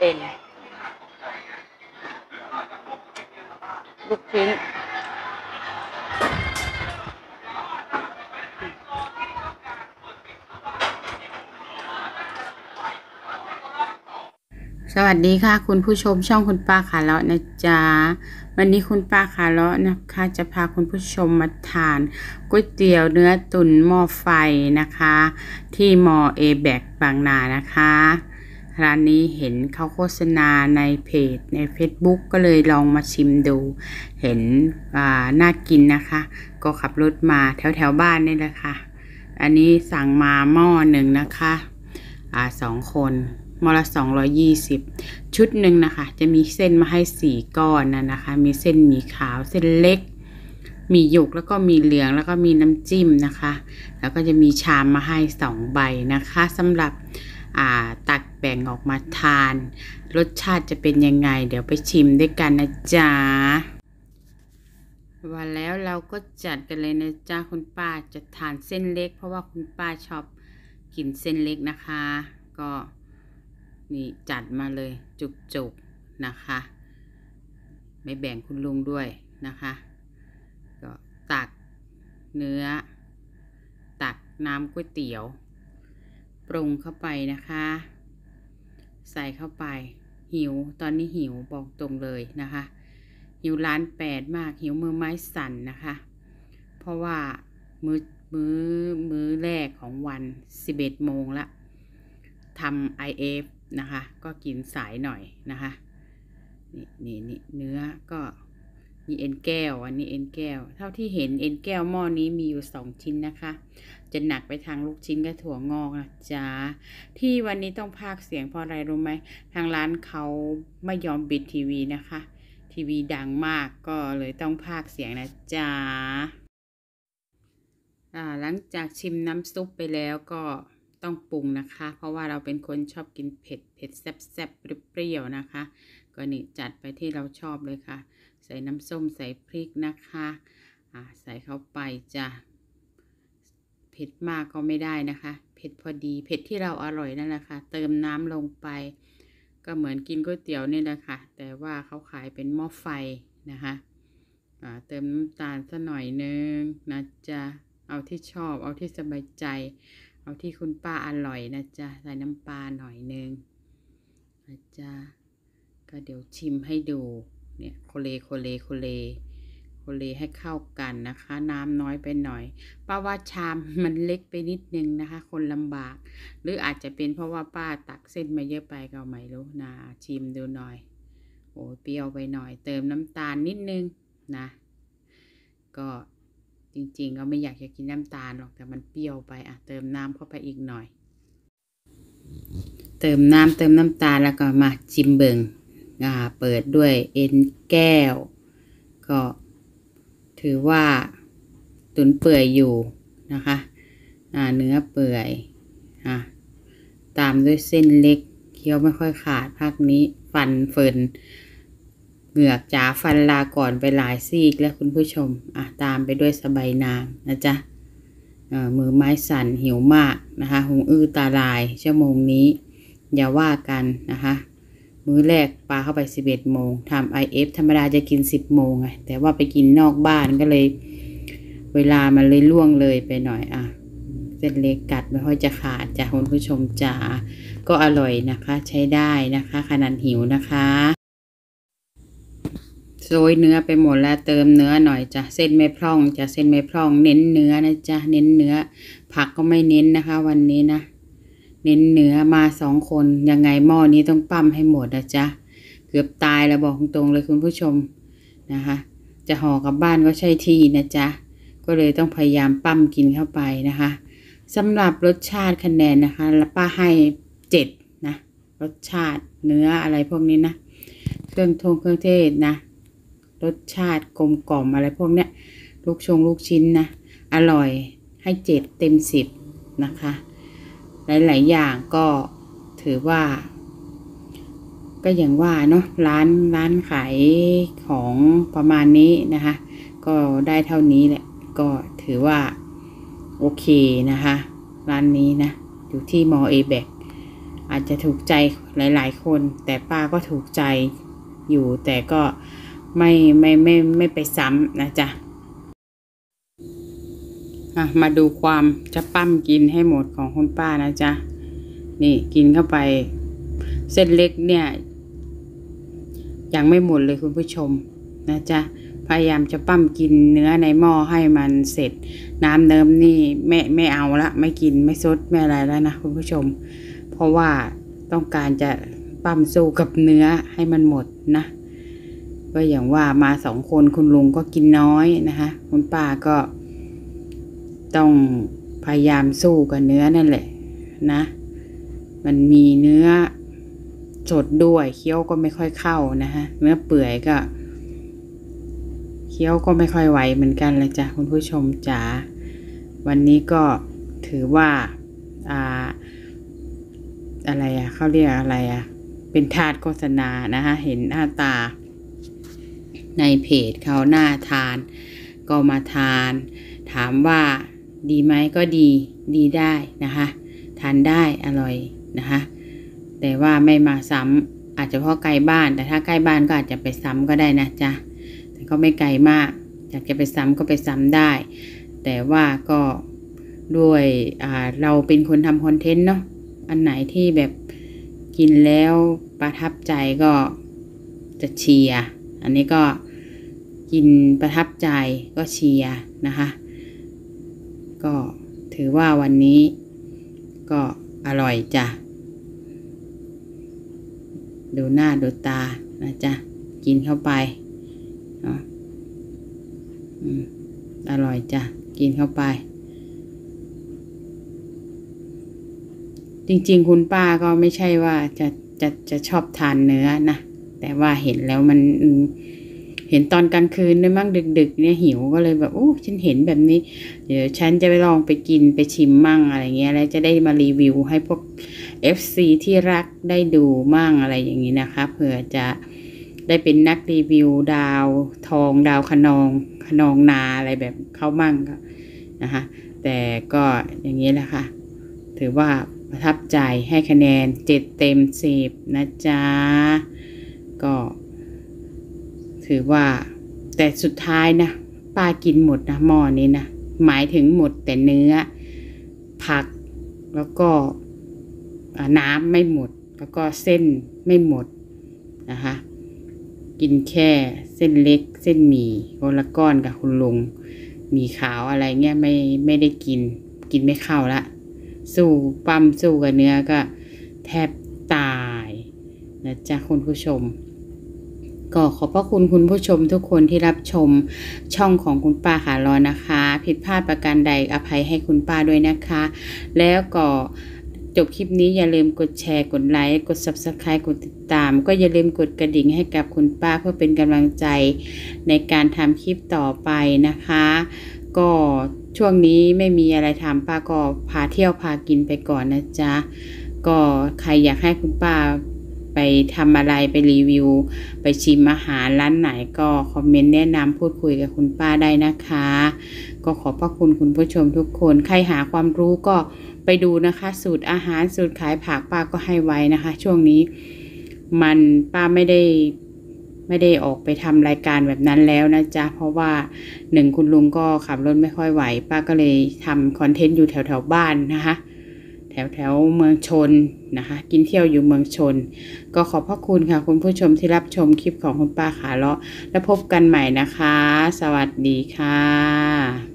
เอ็นลูกชิ้นสวัสดีค่ะคุณผู้ชมช่องคุณป้าขาเลาะนะจ๊ะวันนี้คุณป้าขาเลาะนะคะจะพาคุณผู้ชมมาทานก๋วยเตี๋ยวเนื้อตุ๋นหม้อไฟนะคะที่มอเอแบกบางนานะคะร้านนี้เห็นเขาโฆษณาในเพจใน Facebook ก็เลยลองมาชิมดูเห็นน่ากินนะคะก็ขับรถมาแถวบ้านนี่แหละค่ะอันนี้สั่งมาหม้อหนึ่งนะคะ2 คนหม้อละ220ชุดหนึ่งนะคะจะมีเส้นมาให้4 ก้อนนะคะมีเส้นหมี่ขาวเส้นเล็กมีหยกแล้วก็มีเหลืองแล้วก็มีน้ำจิ้มนะคะแล้วก็จะมีชามมาให้2 ใบนะคะสำหรับตักแบ่งออกมาทานรสชาติจะเป็นยังไงเดี๋ยวไปชิมด้วยกันนะจ๊ะว่าแล้วเราก็จัดกันเลยนะจ๊ะคุณป้าจะทานเส้นเล็กเพราะว่าคุณป้าชอบกินเส้นเล็กนะคะก็นี่จัดมาเลยจุกๆนะคะไม่แบ่งคุณลุงด้วยนะคะก็ตักเนื้อตักน้ำก๋วยเตี๋ยวปรุงเข้าไปนะคะใส่เข้าไปหิวตอนนี้หิวบอกตรงเลยนะคะหิวล้าน8มากหิวมือไม้สั่นนะคะเพราะว่ามื้อแรกของวัน11 โมงละทำ IF นะคะก็กินสายหน่อยนะคะนี่เนื้อก็มีเอ็นแก้วอันนี้เอ็นแก้วเท่าที่เห็นเอ็นแก้วหม้อนี้มีอยู่2 ชิ้นนะคะจะหนักไปทางลูกชิ้นกับถั่วงอกนะจ๊ะที่วันนี้ต้องพากย์เสียงเพราะอะไรรู้ไหมทางร้านเขาไม่ยอมปิดทีวีนะคะทีวีดังมากก็เลยต้องพากย์เสียงนะจ๊ะหลังจากชิมน้ำซุปไปแล้วก็ต้องปรุงนะคะเพราะว่าเราเป็นคนชอบกินเผ็ดแซ่บเปรี้ยวนะคะก็นี่จัดไปที่เราชอบเลยค่ะใส่น้ำส้มใส่พริกนะคะใส่เข้าไปจ้ะเผ็ดมากก็ไม่ได้นะคะเผ็ดพอดีเผ็ดที่เราอร่อยนั่นแหละค่ะเติมน้ำลงไปก็เหมือนกินก๋วยเตี๋ยวนี่แหละค่ะแต่ว่าเขาขายเป็นหม้อไฟนะคะเติมน้ำตาลสักหน่อยนึงนะจ๊ะเอาที่ชอบเอาที่สบายใจเอาที่คุณป้าอร่อยนะจ๊ะใส่น้ำปลาหน่อยนึงนะจ๊ะก็เดี๋ยวชิมให้ดูเนี่ยโคเลให้เข้ากันนะคะน้ำน้อยไปหน่อยป้าว่าชามมันเล็กไปนิดนึงนะคะคนลำบากหรืออาจจะเป็นเพราะว่าป้าตักเส้นมาเยอะไปก็ไม่รู้นะชิมดูหน่อยโอ้เปรี้ยวไปหน่อยเติมน้ำตาลนิดนึงนะก็จริงๆก็ไม่อยากจะกินน้ำตาลหรอกแต่มันเปรี้ยวไปเติมน้ำเข้าไปอีกหน่อยเติมน้ำตาลแล้วก็มาชิมเบิ่งเปิดด้วยเอ็นแก้วก็ถือว่าตุ๋นเปื่อยอยู่นะคะเนื้อเปื่อยตามด้วยเส้นเล็กเคี้ยวไม่ค่อยขาดภาคนี้ฟันเฟินเหงือกจ๋าฟันลาก่อนไปหลายซีกแล้วคุณผู้ชมตามไปด้วยสะใบนางนะจ๊ะมือไม้สั่นหิวมากนะคะหูอื้อตาลายชั่วโมงนี้อย่าว่ากันนะคะมื้อแรกปลาเข้าไป11 โมงทำ IF ธรรมดาจะกิน10 โมงไงแต่ว่าไปกินนอกบ้านก็เลยเวลามันเลยล่วงเลยไปหน่อยเส้นเล็กกัดไม่ค่อยจะขาดจ้ะคุณผู้ชมจ๋าก็อร่อยนะคะใช้ได้นะคะขนาดหิวนะคะโรยเนื้อไปหมดแล้วเติมเนื้อหน่อยจ้ะเส้นไม่พร่องจ้ะเส้นไม่พร่องเน้นเนื้อนะจ๊ะเน้นเนื้อผักก็ไม่เน้นนะคะวันนี้นะเน้นเนื้อมา2 คนยังไงหม้อนี้ต้องปั้มให้หมดนะจ๊ะเกือบตายแล้วบอกตรงเลยคุณผู้ชมนะคะจะห่อกลับบ้านก็ใช่ที่นะจ๊ะก็เลยต้องพยายามปั้มกินเข้าไปนะคะสำหรับรสชาติคะแนนนะคะป้าให้7นะรสชาติเนื้ออะไรพวกนี้นะเครื่องเทศนะรสชาติกลมกล่อมอะไรพวกเนี้ยลูกชิ้นนะอร่อยให้7 เต็ม 10นะคะหลายๆอย่างก็ถือว่าก็อย่างว่าเนาะร้านขายของประมาณนี้นะคะก็ได้เท่านี้แหละก็ถือว่าโอเคนะคะร้านนี้นะอยู่ที่มอเอแบกอาจจะถูกใจหลายๆคนแต่ป้าก็ถูกใจอยู่แต่ก็ไม่ไปซ้ำนะจ๊ะมาดูความจะปั้มกินให้หมดของคุณป้านะจ๊ะนี่กินเข้าไปเส้นเล็กเนี่ยยังไม่หมดเลยคุณผู้ชมนะจ๊ะพยายามจะปั้มกินเนื้อในหม้อให้มันเสร็จน้ำเนิ้มนี่ไม่เอาละไม่กินไม่ซดไม่อะไรแล้วนะคุณผู้ชมเพราะว่าต้องการจะปั้มสู้กับเนื้อให้มันหมดนะก็อย่างว่ามา2 คนคุณลุงก็กินน้อยนะคะคุณป้าก็ต้องพยายามสู้กับเนื้อนั่นแหละนะมันมีเนื้อสดด้วยเคี้ยวก็ไม่ค่อยเข้านะฮะเนื้อเปื่อยก็เคี้ยวก็ไม่ค่อยไหวเหมือนกันเลยจ้ะคุณผู้ชมจ๋าวันนี้ก็ถือว่าอะไรเขาเรียกอะไรเป็นทาสโฆษณานะคะเห็นหน้าตาในเพจเขาน่าทานก็มาทานถามว่าดีไหมก็ดีได้นะคะทานได้อร่อยนะคะแต่ว่าไม่มาซ้ำอาจจะเพราะไกลบ้านแต่ถ้าใกล้บ้านก็อาจจะไปซ้ำก็ได้นะจ๊ะแต่ก็ไม่ไกลมากอยากจะไปซ้ำก็ไปซ้ำได้แต่ว่าก็ด้วยเราเป็นคนทำคอนเทนต์เนาะอันไหนที่แบบกินแล้วประทับใจก็จะเชียร์อันนี้ก็กินประทับใจก็เชียร์นะคะก็ถือว่าวันนี้ก็อร่อยจ้ะดูหน้าดูตานะจ๊ะกินเข้าไปอร่อยจ้ะกินเข้าไปจริงๆคุณป้าก็ไม่ใช่ว่าจะชอบทานเนื้อนะแต่ว่าเห็นแล้วมันเห็นตอนกลางคืนด้วยมั่งดึกๆเนี่ยหิวก็เลยแบบโอ้ฉันเห็นแบบนี้เดี๋ยวฉันจะไปลองไปกินไปชิมมั่งอะไรเงี้ยแล้วจะได้มารีวิวให้พวก FC ที่รักได้ดูมั่งอะไรอย่างนี้นะคะเผื่อจะได้เป็นนักรีวิวดาวทองดาวคะนองนาอะไรแบบเขามั่งก็นะคะแต่ก็อย่างนี้แหละค่ะถือว่าประทับใจให้คะแนน7 เต็ม 10นะจ๊ะก็ถือว่าแต่สุดท้ายนะป้ากินหมดนะหม้อนี้นะหมายถึงหมดแต่เนื้อผักแล้วก็น้ำไม่หมดแล้วก็เส้นไม่หมดนะคะกินแค่เส้นเล็กเส้นหมี่คนละก้อนกับคุณลุงหมี่ขาวอะไรเงี้ยไม่ได้กินไม่เข้าละสู้ปั้มสู้กับเนื้อก็แทบตายนะจ๊ะคุณผู้ชมก็ขอบพระคุณคุณผู้ชมทุกคนที่รับชมช่องของคุณป้าขาล้อนะคะผิดพลาดประการใดอภัยให้คุณป้าด้วยนะคะแล้วก็จบคลิปนี้อย่าลืมกดแชร์กดไลค์กด Subscribe กดติดตามก็อย่าลืมกดกระดิ่งให้กับคุณป้าเพื่อเป็นกำลังใจในการทำคลิปต่อไปนะคะก็ช่วงนี้ไม่มีอะไรทำป้าก็พาเที่ยวพากินไปก่อนนะจ๊ะก็ใครอยากให้คุณป้าไปทำอะไรไปรีวิวไปชิมอาหารร้านไหนก็คอมเมนต์แนะนำพูดคุยกับคุณป้าได้นะคะก็ขอบพระคุณคุณผู้ชมทุกคนใครหาความรู้ก็ไปดูนะคะสูตรอาหารสูตรขายผักป้าก็ให้ไว้นะคะช่วงนี้ป้าไม่ได้ออกไปทำรายการแบบนั้นแล้วนะจ๊ะเพราะว่าคุณลุงก็ขับรถไม่ค่อยไหวป้าก็เลยทำคอนเทนต์อยู่แถวบ้านนะคะแถวเมืองชนนะคะกินเที่ยวอยู่เมืองชนก็ขอบพระคุณค่ะคุณผู้ชมที่รับชมคลิปของคุณป้าขาเลาะแล้วพบกันใหม่นะคะสวัสดีค่ะ